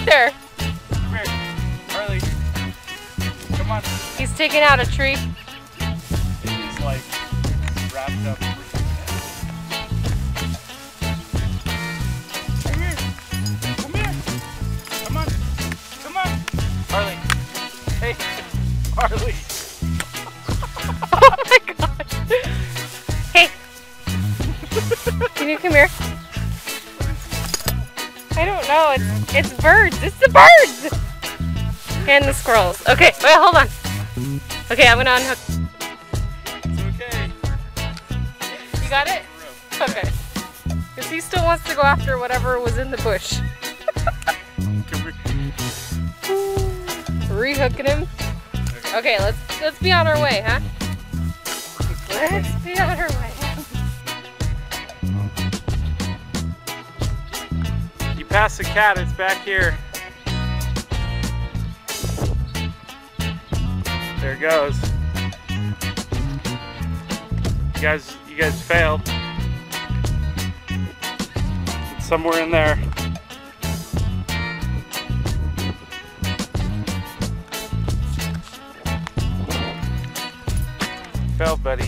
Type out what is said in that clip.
there. Come here, Harley. Come on. He's taking out a tree. He's like wrapped up. Come here. Come here. Come on. Come on. Harley. Hey, Harley. Oh my gosh. Hey. Can you come here? I don't know. It's birds. It's the birds. And the squirrels. Okay, wait, hold on. Okay, I'm gonna unhook. It's okay. You got it? Okay. Because he still wants to go after whatever was in the bush. Rehooking him. Okay, let's be on our way, huh? Let's be on our way. You passed the cat, it's back here. There it goes. You guys failed. It's somewhere in there. Failed, buddy.